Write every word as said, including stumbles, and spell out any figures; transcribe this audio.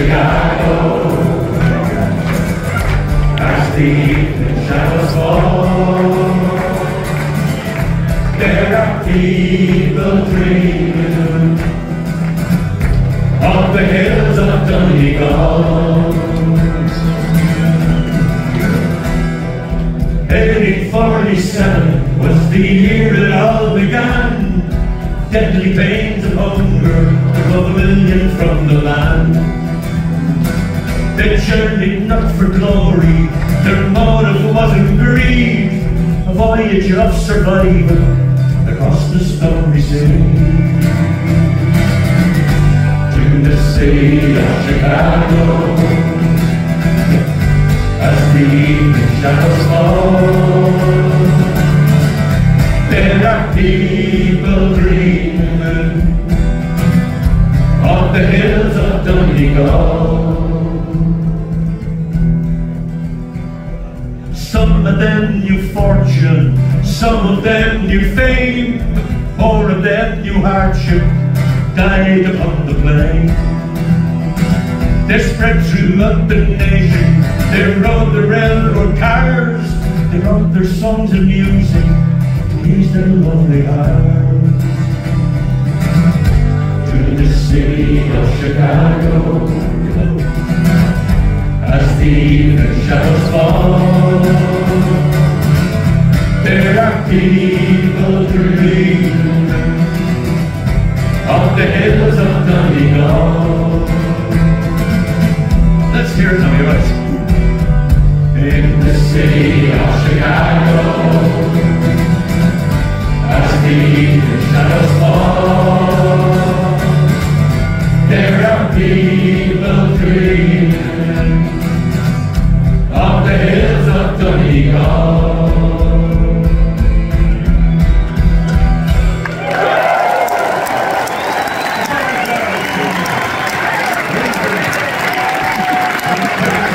Chicago, as the evening shadows fall, there are people dreaming of the hills of Donegal. eighteen forty-seven was the year it all began. Deadly pains of hunger drove a million from the land. They journeyed not for glory, their motive wasn't greed. A voyage of survival across the stormy sea. To the city of Chicago, as the evening shadows fall, there are people dreaming of the hills of Donegal. Some of them knew fortune, some of them knew fame, more of them knew hardship, died upon the plain. They spread throughout the nation, they rode the railroad cars, they wrote their songs and music to ease their lonely hearts. To the city of Chicago, as the evening shadows fall, there are people dreaming of the hills of Donegal. Let's hear it, Tommy, right? In the city of Chicago, as the evening shadows fall, there are people dreaming of the hills of Donegal.